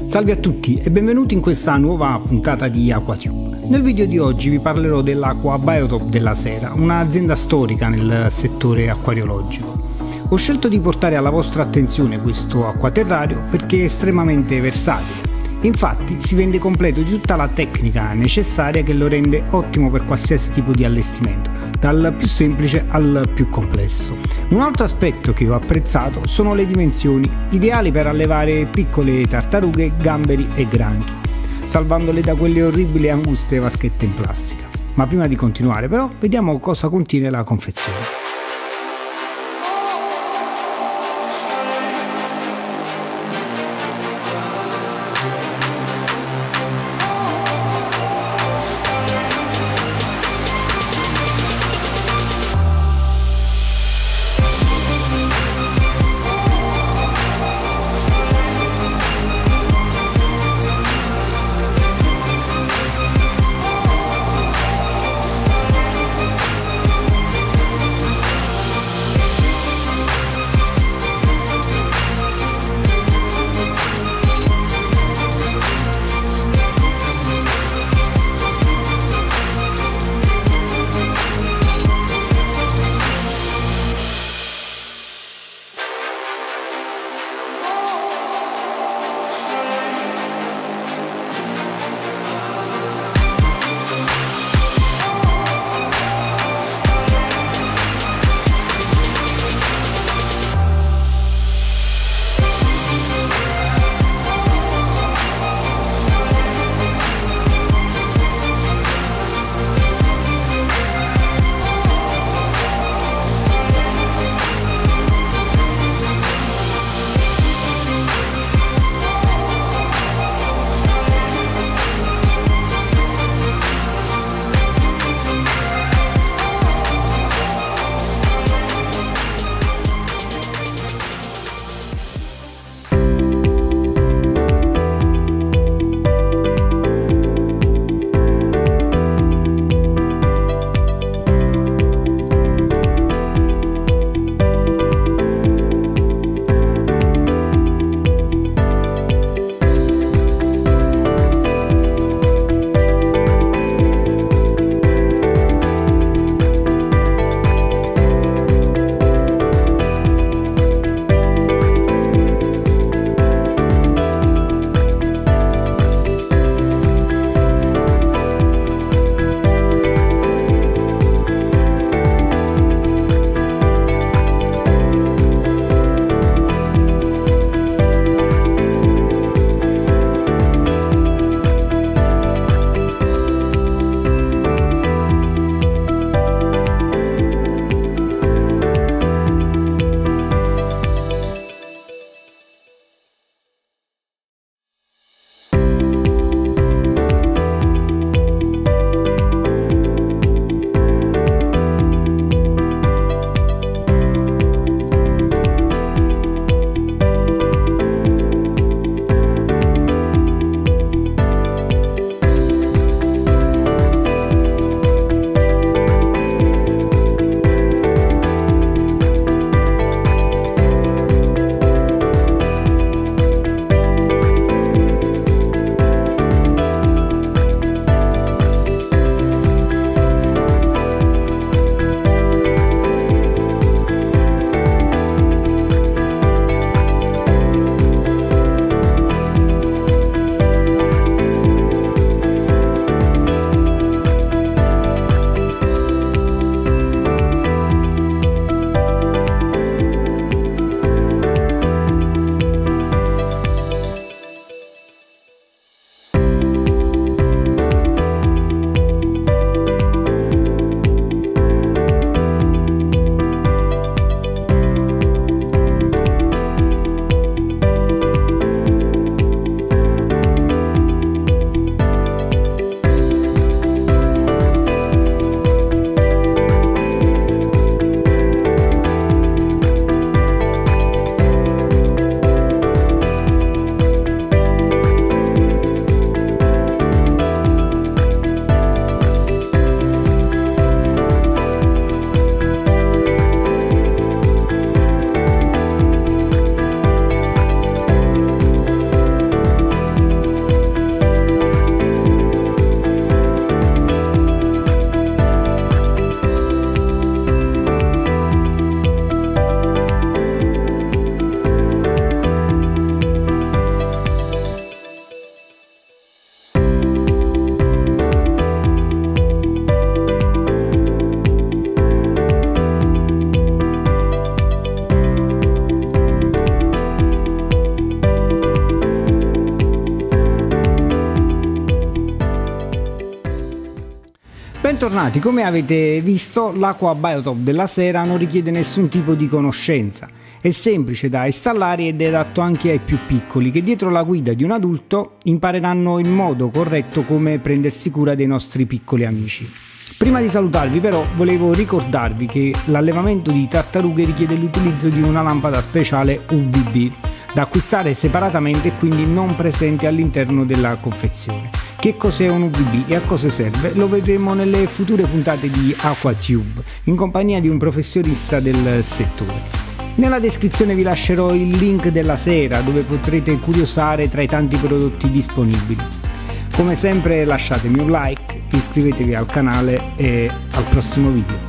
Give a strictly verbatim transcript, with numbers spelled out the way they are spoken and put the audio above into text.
Salve a tutti e benvenuti in questa nuova puntata di Aquatube. Nel video di oggi vi parlerò dell'Aqua Biotop della Sera, un'azienda storica nel settore acquariologico. Ho scelto di portare alla vostra attenzione questo acquaterrario perché è estremamente versatile. Infatti si vende completo di tutta la tecnica necessaria che lo rende ottimo per qualsiasi tipo di allestimento, dal più semplice al più complesso. Un altro aspetto che ho apprezzato sono le dimensioni, ideali per allevare piccole tartarughe, gamberi e granchi, salvandole da quelle orribili e anguste vaschette in plastica. Ma prima di continuare però vediamo cosa contiene la confezione. Bentornati, come avete visto l'acqua Biotop della Sera non richiede nessun tipo di conoscenza, è semplice da installare ed è adatto anche ai più piccoli che dietro la guida di un adulto impareranno in modo corretto come prendersi cura dei nostri piccoli amici. Prima di salutarvi però volevo ricordarvi che l'allevamento di tartarughe richiede l'utilizzo di una lampada speciale U V B da acquistare separatamente e quindi non presente all'interno della confezione. Che cos'è un U V B e a cosa serve lo vedremo nelle future puntate di AquaTube in compagnia di un professionista del settore. Nella descrizione vi lascerò il link della sera dove potrete curiosare tra i tanti prodotti disponibili. Come sempre lasciatemi un like, iscrivetevi al canale e al prossimo video.